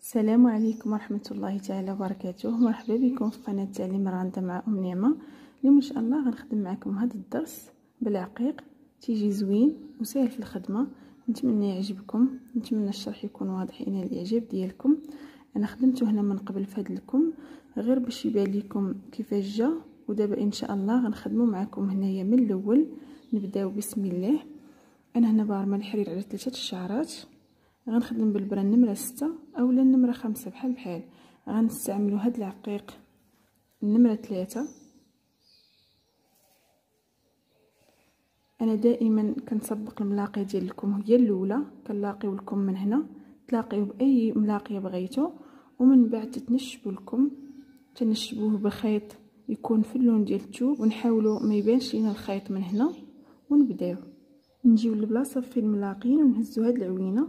السلام عليكم ورحمة الله تعالى وبركاته. مرحبا بكم في قناة تعليم راندا مع نعمة. اليوم ان شاء الله غنخدم معكم هذا الدرس بالعقيق، تيجي زوين وسهل في الخدمه. نتمنى يعجبكم، نتمنى الشرح يكون واضح الى الاعجاب ديالكم. انا خدمته هنا من قبل في هذا لكم غير باش يبان لكم كيفاش جا، ودابا ان شاء الله غنخدموا معكم هنايا من الاول. نبداو بسم الله. انا هنا بارمه الحرير على 3 الشعرات، غنخدم بالبره النمره 6 اولا النمره 5 بحال غنستعملوا هاد العقيق النمره 3. انا دائما كنسبق الملاقيه ديالكم هي الاولى، كنلاقيو لكم من هنا، تلاقيو باي ملاقيه بغيتو، ومن بعد تنشبوا لكم، تنشبوه بخيط يكون في اللون ديال الثوب، ونحاولوا ما يبانش لينا الخيط من هنا. ونبداو نجيو للبلاصه فين ملاقيين ونهزوا هاد العوينه.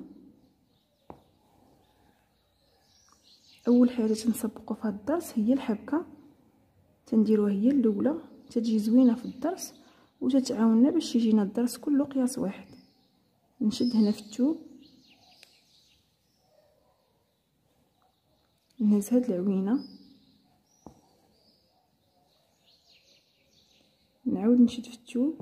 اول حاجه تنسبقوا في هذا الدرس هي الحبكه، تنديروها هي الاولى، تجي زوينه في الدرس وتتعاوننا باش يجينا الدرس كله قياس واحد. نشد هنا في الثوب، نهز هاد العوينه، نعاود نشد في الثوب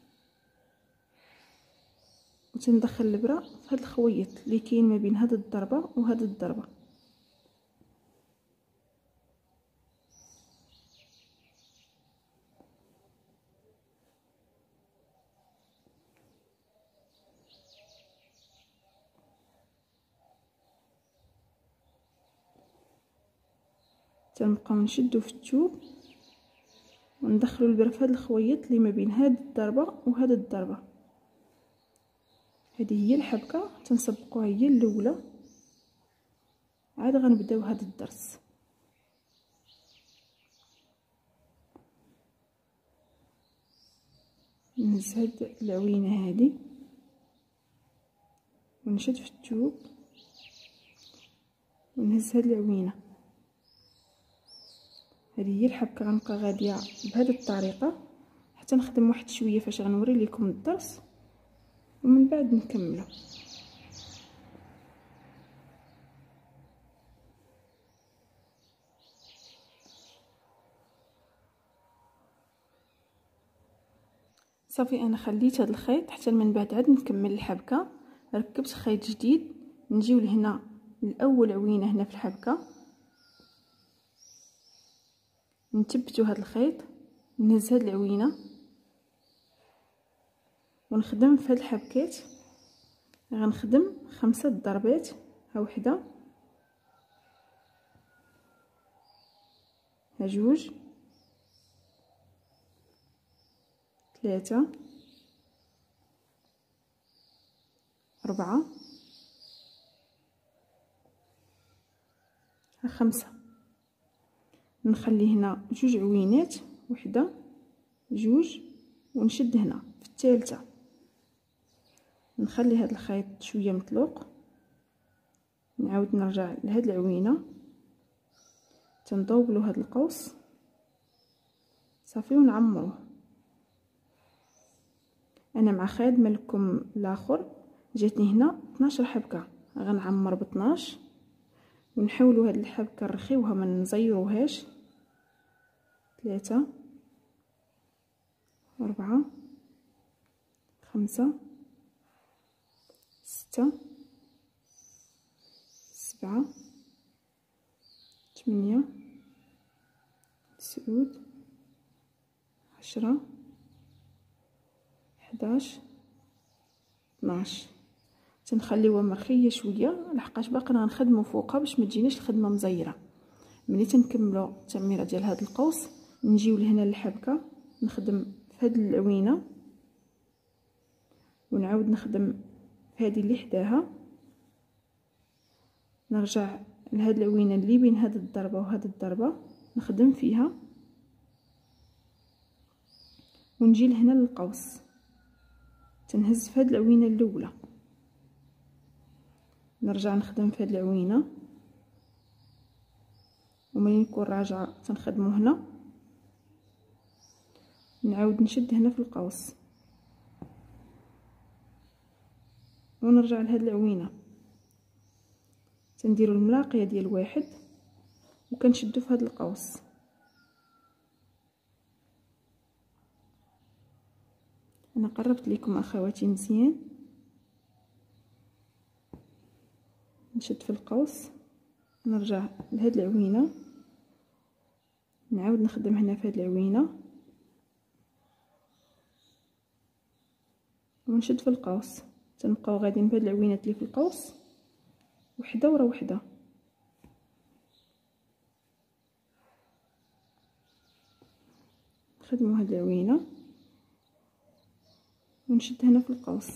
وتندخل الابره في هاد الخويط اللي كاين ما بين هاد الضربه وهاد الضربه. تنبقاو نشدو في الثوب وندخلوا البره في هاد الخويط اللي ما بين هاد الضربه وهاد الضربه. هذه هي الحبكه، تنسبقوها هي الاولى. عاد غنبداو هذا الدرس. نهز هاد العوينه هذه ونشد في الثوب ونهز هاد العوينه. هذه هي الحبكه، غنبقى غاديه بهذه الطريقه حتى نخدم واحد شويه فاش غنوري لكم الدرس، ومن بعد نكملوا. صافي انا خليت هذا الخيط حتى من بعد عاد نكمل الحبكه. ركبت خيط جديد، نجيو لهنا الاول عوينه هنا في الحبكه، نثبتوا هذا الخيط، نهز هذه العوينه ونخدم في هذه الحبكات. غنخدم 5 ضربات، ها وحده، ها جوج، 3، 4، ها 5. نخلي هنا 2 عوينات، وحده، جوج، ونشد هنا في الثالثه. نخلي هذا الخيط شويه مطلوق، نعاود نرجع لهاد العوينه، تنطوبلو هاد القوس صافي ونعمروه. انا مع خادمه لكم الاخر جاتني هنا 12 حبكه، غنعمر ب 12 ونحاولوا هاد الحبكه نرخيوها ما نزيروهاش. 3، 4، 5، 6، 7، 8، 9، 10، 11، 12. تنخليوها مرخيه شويه لحقاش باقي غنخدموا فوقها باش ما تجيناش الخدمه مزيره. ملي تنكملوا التعميره ديال هذا القوس نجيو لهنا للحبكه، نخدم في هذه العوينه ونعاود نخدم في هذه اللي حداها، نرجع لهاد العوينه اللي بين هاد الضربه وهاد الضربه نخدم فيها، ونجي لهنا للقوس، تنهز في هاد العوينه الاولى، نرجع نخدم في هاد العوينه، وملي نكون راجعه تنخدمو هنا، نعاود نشد هنا في القوس ونرجع لهاد العوينه، تنديروا الملاقيه ديال واحد وكنشدوا في هذا القوس. انا قربت لكم اخواتي مزيان. نشد في القوس، نرجع لهاد العوينه، نعاود نخدم هنا في هاد العوينه ونشد في القوس. تنبقاو غاديين بهاد العوينات اللي في القوس وحده ورا وحده. نخدموا هاد العوينه ونشد هنا في القوس.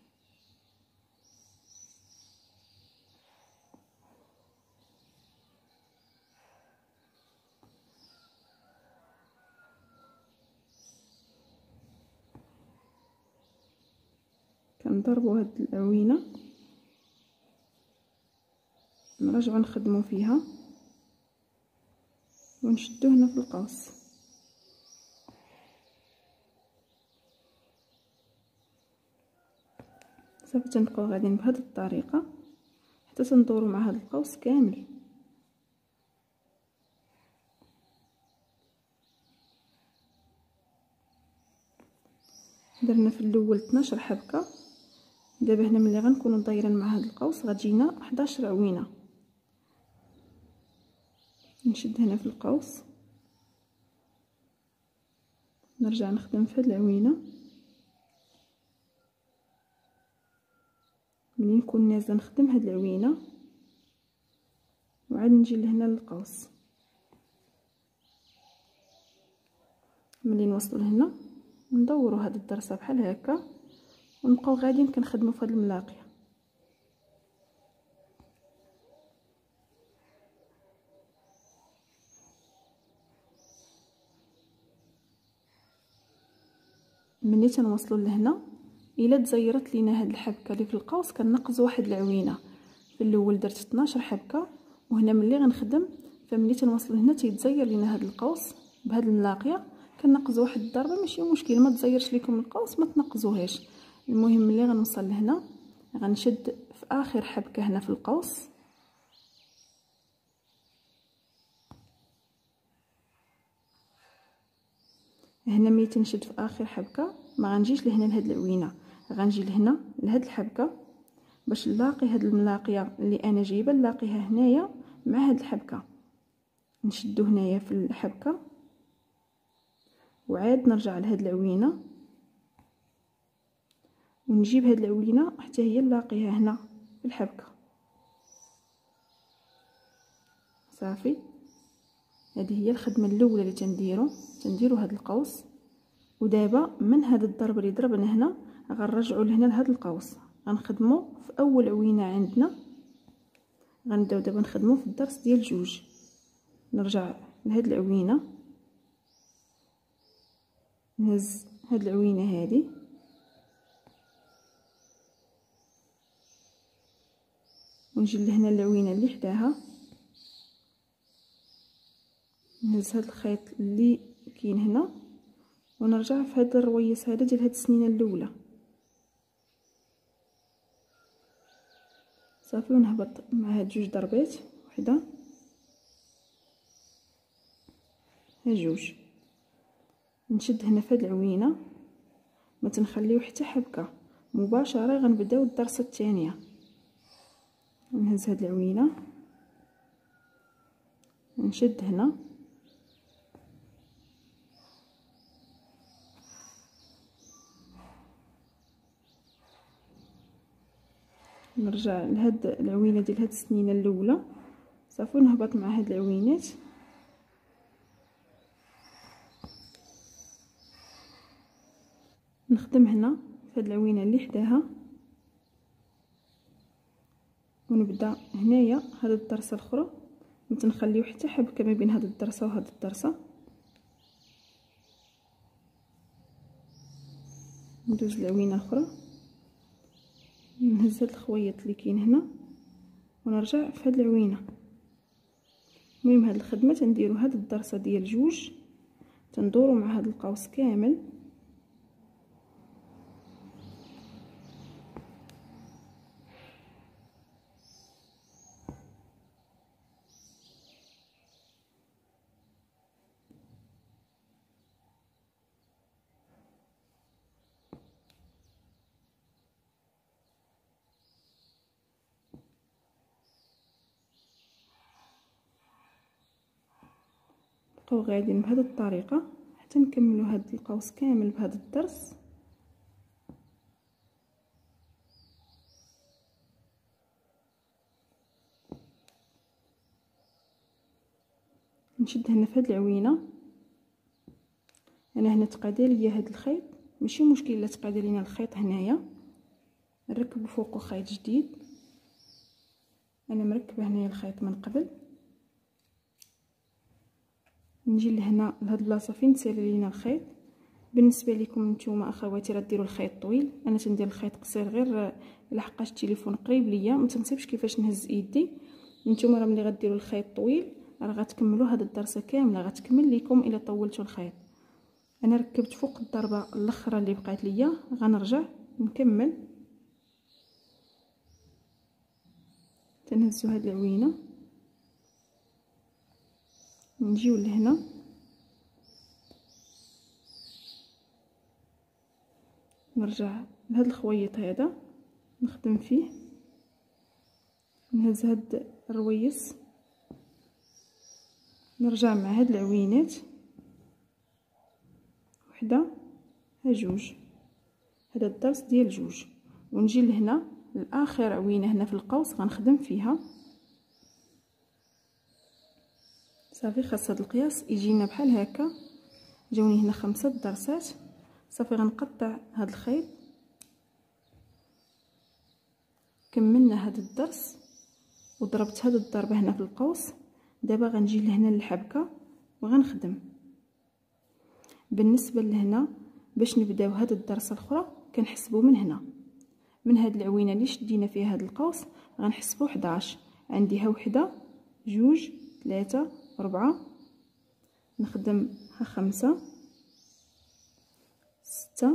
كنضربوا هاد العوينه، نرجعوا نخدموا فيها ونشدو هنا في القوس. صافي تنبقاو غاديين بهذه الطريقه حتى تندوروا مع هذا القوس كامل. درنا في الاول 12 حبكه، دابا هنا ملي غنكونوا دايرين مع هذا القوس غتجينا 11 عوينه. نشد هنا في القوس، نرجع نخدم في هذه العوينه، ملي نكون نازله نخدم هذه العوينه وعاد نجي لهنا للقوس. ملي نوصلوا لهنا ندوروا هذه الدرسه بحال هكا ونبقاو غاديين كنخدموا في هذه الملاقيه. ملي تنوصلوا لهنا الا تزيرت لينا هاد الحبكه اللي في القوس كنقص واحد العوينه. في الاول درت 12 حبكه، وهنا ملي غنخدم فملي تنوصلوا هنا تيتزير لينا هاد القوس بهاد الملاقيه كنقص واحد الضربه. ماشي مشكل، ما تزيرش لكم القوس ما تنقصوهاش. المهم ملي غنوصل لهنا غنشد في اخر حبكه هنا في القوس، هنا ملي تنشد في اخر حبكه ما غنجيش لهنا لهاد العوينه، غنجي لهنا لهاد الحبكه باش نلاقي هاد الملاقيه اللي انا جايبه نلاقيها هنايا مع هاد الحبكه. نشدو هنايا في الحبكه وعاد نرجع لهاد العوينه ونجيب هاد العوينه حتى هي نلاقيها هنا في الحبكه. صافي هذه هي الخدمه الاولى اللي تنديروا هاد القوس. ودابا من هاد الضرب اللي ضربنا هنا غنرجعوا لهنا لهاد القوس، غنخدموا في اول عوينه عندنا. غنبداو دابا نخدموا في الضرس ديال جوج. نرجع لهاد العوينه، نهز هاد العوينه هذه ونجي لهنا العوينه اللي حداها، نهز هاد الخيط اللي كاين هنا ونرجع في هاد الرويس هذا ديال هاد السنينه الاولى. صافي ونهبط مع هاد جوج ضربات، وحده ها جوج. نشد هنا في هاد العوينه، ما تنخليو حتى حبكه، مباشره غنبداو الضرسه الثانيه. نهز هاد العوينه نشد هنا، نرجع لهاد العوينه ديال هاد السنينه الاولى. صافي نهبط مع هاد العوينات نخدم هنا في هاد العوينه اللي حداها، ونبدا هنايا هاد الضرسه الاخرى. ما تنخليو حتى حبكه ما بين هاد الضرسه وهاد الضرسه. ندوز العوينه الاخرى، نهز هاد الخويط اللي كاين هنا ونرجع في هاد العوينه. المهم هاد الخدمه تنديروا هاد الضرسه ديال جوج، تندوروا مع هاد القوس كامل. نبقاو غاديين بهذه الطريقه حتى نكملوا هذا القوس كامل بهذا الضرس. نشد هنا في هذه العوينه. انا هنا تقادى ليا هذا الخيط، ماشي مشكل الا تقادى لينا الخيط هنايا، نركبوا فوقه خيط جديد. انا مركبه هنايا الخيط من قبل. نجي لهنا لهاد البلاصه فين تسالي لينا الخيط. بالنسبه لكم نتوما اخواتي راه ديروا الخيط طويل، انا تندير الخيط قصير غير لحقاش التليفون قريب ليا ما تنسيبش كيفاش نهز يدي. نتوما راه ملي غديروا الخيط طويل راه غتكملوا هاد الدرسه كامله، غتكمل لكم الا طولتوا الخيط. انا ركبت فوق الضربه الاخرى اللي بقات ليا، غنرجع نكمل. تنهزوا هاد العوينه، نجيو لهنا نرجع لهاد الخويط هذا نخدم فيه، نهز هاد الرويس، نرجع مع هاد العوينات وحده ها جوج، هذا الضرس ديال جوج، ونجي لهنا لاخر عوينه هنا في القوس غنخدم فيها. صافي خاص هذا القياس يجينا بحال هكا. جاوني هنا 5 ضرسات. صافي غنقطع هذا الخيط. كملنا هذا الضرس وضربت هذه الضربه هنا في القوس. دابا غنجي لهنا للحبكه وغنخدم. بالنسبه لهنا باش نبداو هذه الضرسه الاخرى كنحسبوا من هنا، من هاد العوينه اللي شدينا فيها هذا القوس غنحسبوا 11. عندي ها وحده، جوج، 3، 4، نخدم ها 5، 6،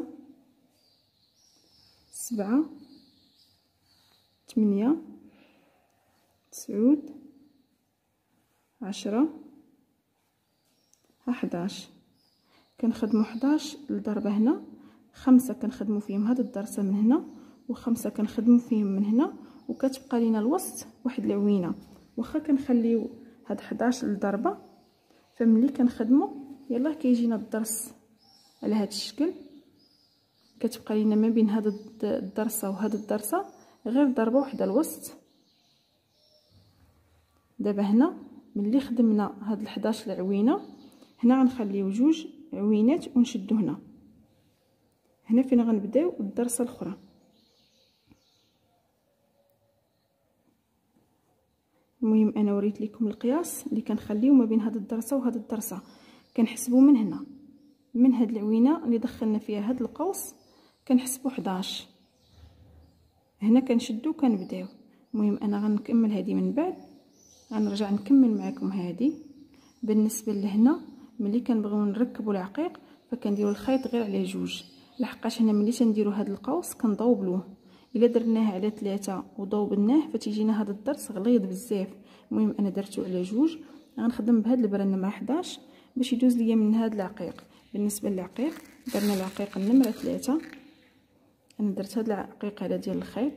7، 8، 9، 10، ها 11. كنخدموا 11 الضربه هنا، 5 كنخدموا فيهم هاد الضرسه من هنا، و5 كنخدموا فيهم من هنا، وكتبقى لينا الوسط واحد العوينه. واخا كنخليو هاد 11 الضربه، فملي كنخدموا يلاه كيجينا الضرس على هاد الشكل. كتبقى لينا ما بين هاد الضرسه وهاد الضرسه غير ضربه واحده الوسط. دابا هنا ملي خدمنا هاد 11 العوينه، هنا غنخليو جوج عوينات ونشدو هنا فين غنبداو الضرسه الاخرى. المهم انا وريت لكم القياس اللي كنخليو ما بين هاد الضرسه وهاد الضرسه. كنحسبوا من هنا، من هاد العوينه اللي دخلنا فيها هاد القوس كنحسبوا 11. هنا كنشدو كنبداو. المهم انا غنكمل هذه من بعد، غنرجع نكمل معكم هذه. بالنسبه لهنا ملي كنبغيو نركبوا العقيق فكنديروا الخيط غير على جوج، لحقاش هنا ملي تنديروا هذا القوس كنضوبلوه. الا درناه على 3 وضوبناه فتيجينا هذا الضرس غليظ بزاف. المهم انا درتو على جوج. غنخدم بهذا البره نمره 11 باش يدوز ليا من هذا العقيق. بالنسبه للعقيق درنا العقيق النمره 3. انا درت هذا العقيق على ديال الخيط.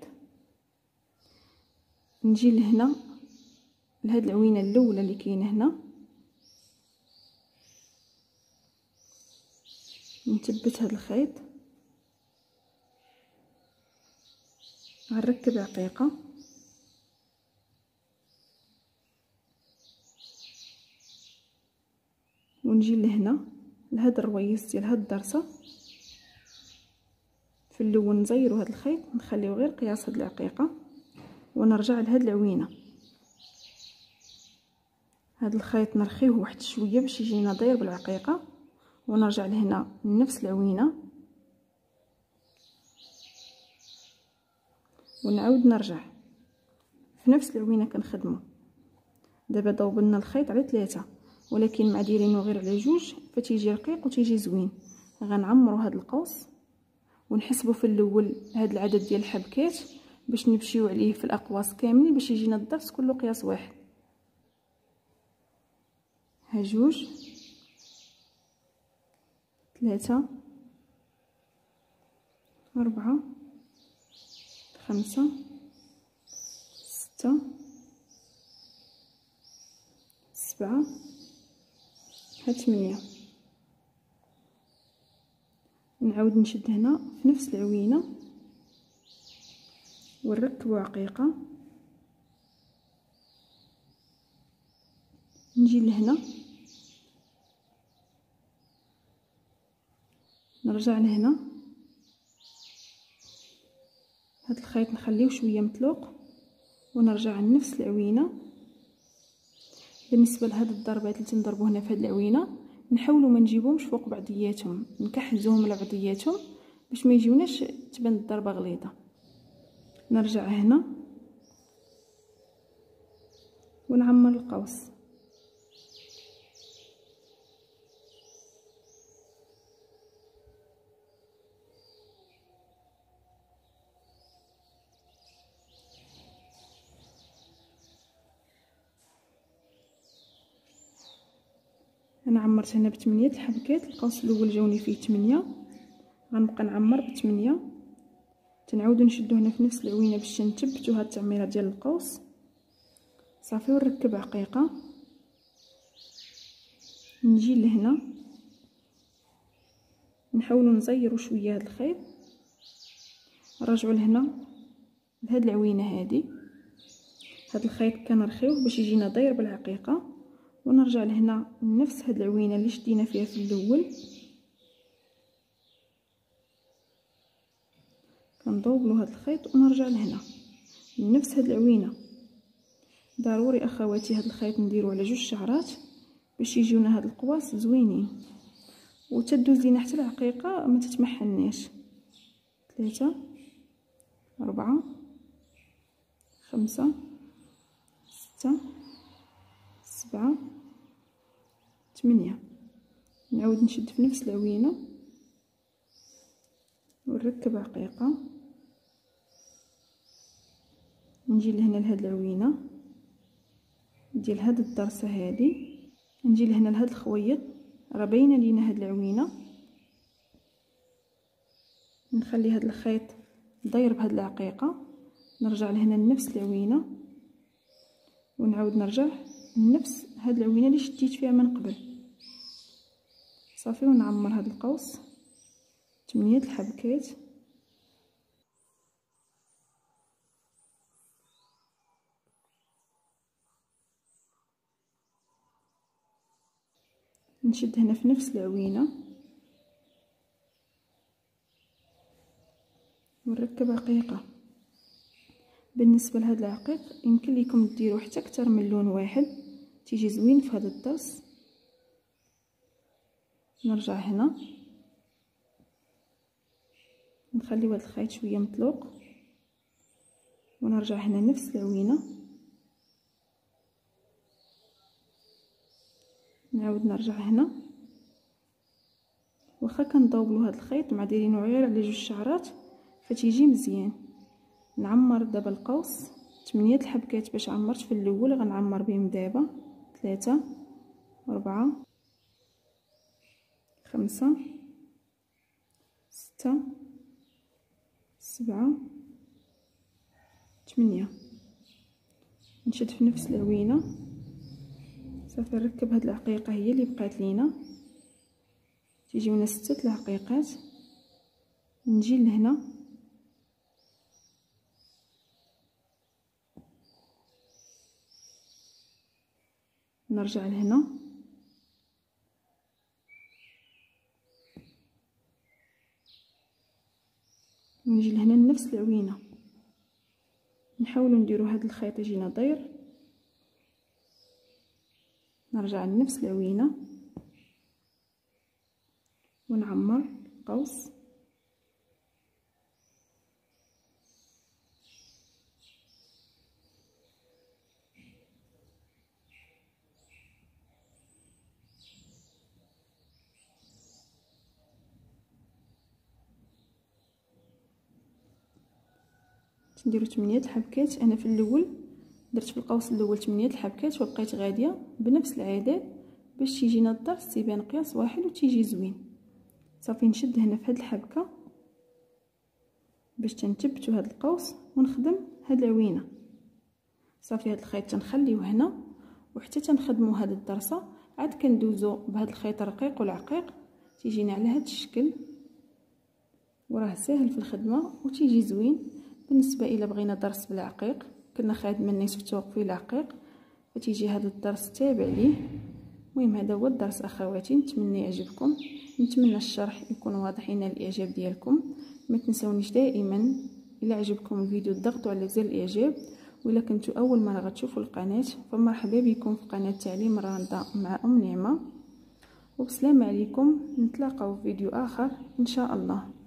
نجي لهنا لهاد العوينه الاولى اللي كاينه هنا، نثبت هذا الخيط، غنركب عقيقه، ونجي لهنا لهاد الرويس ديال هاد الضرسه. في الاول نزيروا هذا الخيط، نخليو غير قياس هاد العقيقه، ونرجع لهاد العوينه. هاد الخيط نرخيوه واحد شويه باش يجينا داير بالعقيقه، ونرجع لهنا لنفس العوينه ونعاود نرجع في نفس العوينه كنخدموا. دابا ضوبنا الخيط على 3، ولكن مع دايرينو غير على جوج فتيجي رقيق وتيجي زوين. غنعمروا هذا القوس ونحسبوا في الاول هذا العدد ديال الحبكات باش نمشيو عليه في الاقواس كاملين باش يجينا الضرس كله قياس واحد. ها جوج، 3، 4، 5، 6، 7، هاد 8. نعاود نشد هنا في نفس العوينه ونركب عقيقه، نجي لهنا نرجع لهنا. هاد الخيط نخليه شويه مطلوق ونرجع لنفس العوينه. بالنسبه لهاد الضربات اللي تنضربوا هنا في هاد العوينه نحاولوا ما نجيبهمش فوق بعضياتهم، نكحزوهم على بعضياتهم باش ما يجيوناش تبان الضربه غليظه. نرجع هنا ونعمر القوس. انا عمرت هنا ب8 الحبكات. القوس الاول جاوني فيه 8، غنبقى نعمر ب8. تنعاودو نشدو هنا في نفس العوينه باش نثبتو هاد التعميره ديال القوس صافي. ونركب عقيقه، نجي لهنا نحاولوا نزيروا شويه هاد الخيط، نرجعوا لهنا لهاد العوينه هادي. هاد الخيط كنرخيوه باش يجينا داير بالعقيقه، ونرجع لهنا لنفس هاد العوينه اللي شدينا فيها في الاول، كندوبلو هاد الخيط ونرجع لهنا لنفس هاد العوينه. ضروري اخواتي هاد الخيط نديرو على 2 شعرات باش يجيونا هاد القواس زوينين، وتدوز لينا حتى العقيقه ما تتمحناش. 3 4 5 6 7 8. نعاود نشد في نفس العوينه ونركب عقيقه، نجي لهنا لهاد العوينه ديال هاد الضرسه هادي، نجي لهنا لهاد الخويط راه باينه لينا هاد العوينه. نخلي هاد الخيط داير بهاد العقيقه، نرجع لهنا لنفس العوينه ونعاود نرجع لنفس هاد العوينه اللي شديت فيها من قبل صافي. ونعمر هاد القوس 8 الحبكات. نشد هنا في نفس العوينه ونركب عقيقه. بالنسبه لهاد العقيق يمكن لكم ديروا حتى اكثر من لون واحد، تيجي زوين في هذا الضرس. نرجع هنا نخليو هذا الخيط شويه مطلوق ونرجع هنا نفس العوينه، نعاود نرجع هنا. واخا كنضوبلو هذا الخيط مع دايرينو غير على 2 شعرات فتيجي مزيان. نعمر دابا القوس 8 الحبكات باش عمرت في الاول، غنعمر بهم دابا 3 4 5 6 7 8. نشد في نفس العوينه صافي. نركب هاد العقيقه هي اللي بقات لينا، تيجيونا 6 العقيقات. نجي لهنا نرجع لهنا ونجي لهنا لنفس العوينه. نحاولوا نديروا هذا الخيط يجينا داير، نرجع لنفس العوينه ونعمر قوس. نديرو 8 الحبكات. انا في الاول درت في القوس الاول 8 الحبكات وبقيت غاديه بنفس العدد باش يجينا الضرس تيبان قياس واحد وتيجي زوين صافي. نشد هنا في هاد الحبكه باش تنثبتوا هاد القوس ونخدم هاد العوينه صافي. هاد الخيط تنخليوه هنا وحتى تنخدموا هاد الضرسه عاد كندوزو بهذا الخيط الرقيق والعقيق تيجينا على هذا الشكل، وراه ساهل في الخدمه وتيجي زوين. بالنسبه الى بغينا درس بالعقيق، كنا خادمين نصف ثوب فيه العقيق، فتيجي هذا الدرس تابع ليه. المهم هذا هو الدرس اخواتي، نتمنى يعجبكم، نتمنى الشرح يكون واضح ينال الاعجاب ديالكم. ما تنسونيش دائما الى عجبكم الفيديو تضغطوا على زر الاعجاب، وإلا كنتوا اول مره غتشوفوا القناه فمرحبا بكم في قناه تعليم رندا مع ام نعمه. وبسلام عليكم، نتلاقاو في فيديو اخر ان شاء الله.